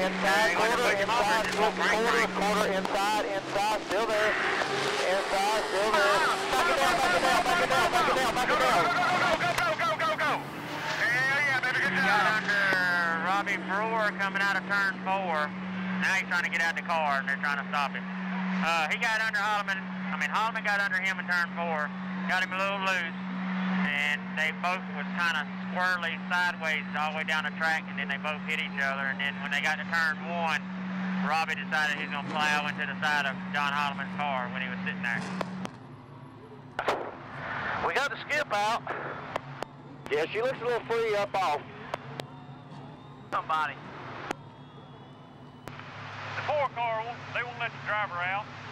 inside, quarter, inside, quarter, inside, still there. Inside, still there. Back it down, back it down, back it down, back it down, back it down. Go. Hell yeah, baby, good job. Got under Robbie Brewer coming out of turn 4. Now he's trying to get out of the car, and they're trying to stop him. He got under Holloman. Holloman got under him in turn 4. Got him a little loose, and they both was kind of squirrely sideways all the way down the track, and then they both hit each other. And then when they got to turn 1, Robbie decided he's going to plow into the side of John Holloman's car when he was sitting there. We got the skip out. Yeah, she looks a little free up off. Somebody. The 4 car, they won't let the driver out.